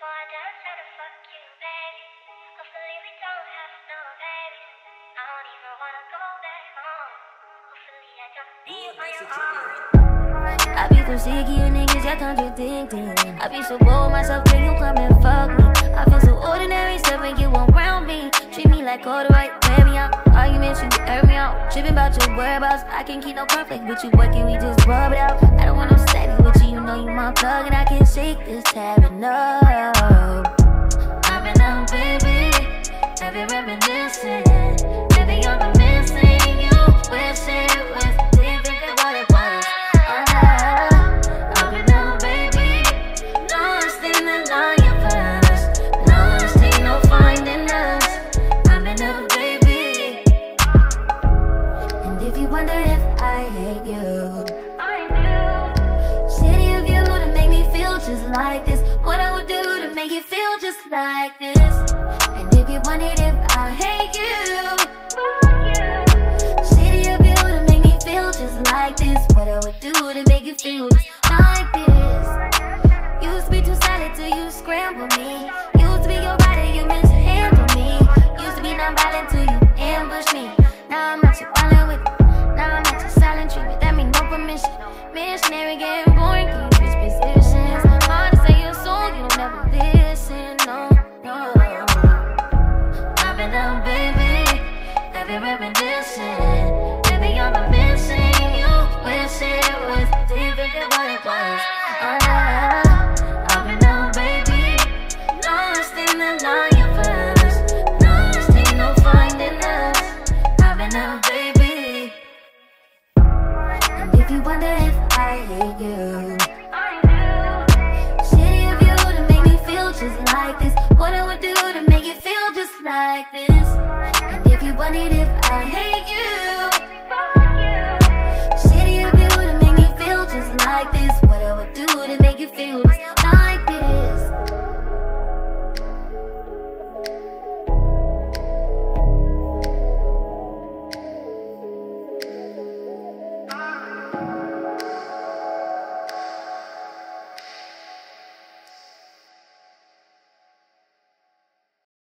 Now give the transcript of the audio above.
I dance, try to fuck you, baby. Hopefully we don't have no babies. I don't even wanna go back home. Hopefully I don't see you on your own. I be too sick of you niggas, you're contradicting. I be so bold myself, can you come and fuck me? I feel so ordinary, stuff when you around me. Treat me like all the right, wear me out. Arguments, you air me out. Tripping about your whereabouts, I can't keep no conflict with you. What can we just rub it out? I don't want no steady with you, you know you my plug. And I can't shake this habit, no. I've been out, baby, I've been reminiscing. Baby, you're the missing you. Wish it was different than what it was. I've been out, baby, lost in the universe. Lost, ain't no finding us. I've been out, baby. And if you wonder if I hate you, I do. Shitty of you to make me feel just like this. What I would do to make you feel just like this. And if you wondered if I hate you, shitty of you to make me feel just like this. What I would do to make you feel just like this. You used to be too silent till you scramble me.